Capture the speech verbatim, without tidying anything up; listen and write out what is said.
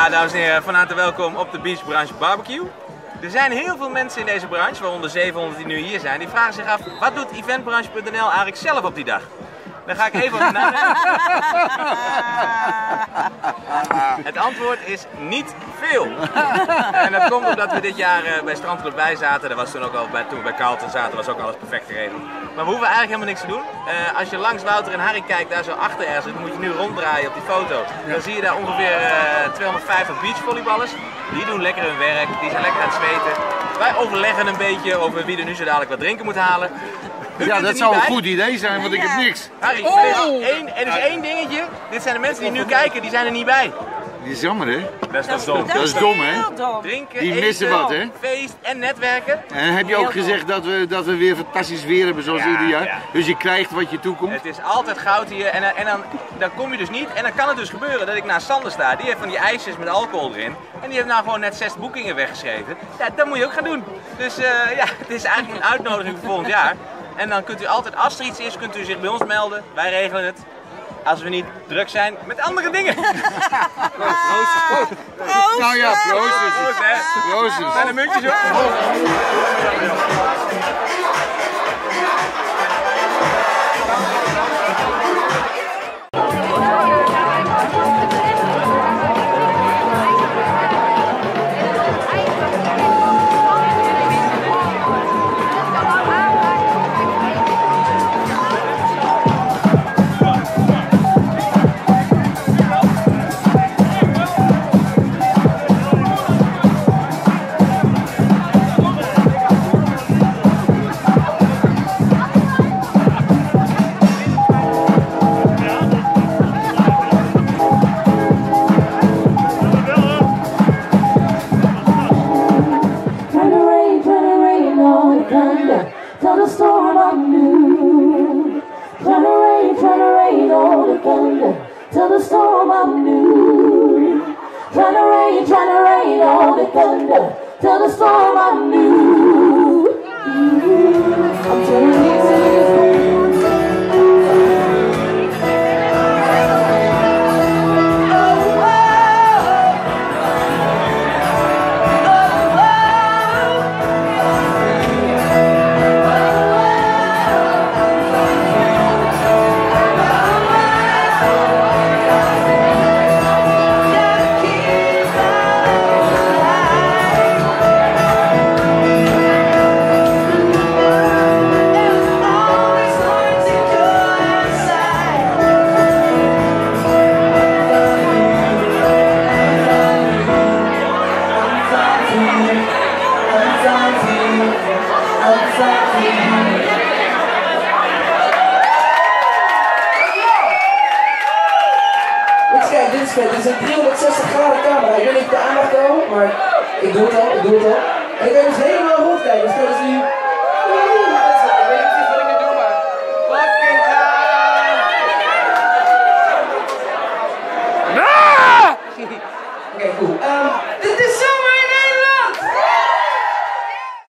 Ja, dames en heren, van harte welkom op de Beach Branch Barbecue. Er zijn heel veel mensen in deze branche, waaronder zevenhonderd die nu hier zijn, die vragen zich af, wat doet eventbranche punt n l eigenlijk zelf op die dag? Dan ga ik even op de naam. Het antwoord is niet veel. En dat komt omdat we dit jaar uh, bij Strandclub bij zaten. Dat was toen ook al bij, toen we bij Carlton zaten, was ook alles perfect geregeld. Maar we hoeven eigenlijk helemaal niks te doen. Uh, als je langs Wouter en Harry kijkt, daar zo achter ergens, dan moet je nu ronddraaien op die foto. Dan zie je daar ongeveer uh, tweehonderdvijftig beachvolleyballers. Die doen lekker hun werk, die zijn lekker aan het zweten. Wij overleggen een beetje over wie er nu zo dadelijk wat drinken moet halen. U ja, dat zou een goed idee zijn, want ik heb niks. Harry, oh. er, is één, er is één dingetje. Dit zijn de mensen die nu kijken, die zijn er niet bij. Die is jammer, hè? Dat is toch dom? Dat is dom, hè? Drinken, die missen eten, wat, hè? Feest en netwerken. En heb je ook gezegd dat we, dat we weer fantastisch weer hebben zoals ja, ieder jaar? Ja. Dus je krijgt wat je toekomt? Het is altijd goud hier en, en dan, dan kom je dus niet. En dan kan het dus gebeuren dat ik naast Sander sta. Die heeft van die ijsjes met alcohol erin. En die heeft nou gewoon net zes boekingen weggeschreven. Ja, dat moet je ook gaan doen. Dus uh, ja, het is eigenlijk een uitnodiging voor volgend jaar. En dan kunt u altijd, als er iets is, kunt u zich bij ons melden. Wij regelen het. Als we niet druk zijn met andere dingen. Proost. Proost. Proost. Nou ja, proost. Proost, hè. Proost. Zijn de muntjes op? Till the storm of noon, tryna rain, tryna rain all the thunder. Till the storm of noon, I'm turning easy. Kijk, dit is vet. Dit is een driehonderdzestig graden camera. Ik weet niet of de aandacht komen, maar ik doe het al, ik doe het al. En ik kan dus helemaal rondkijken. Dus dat is nu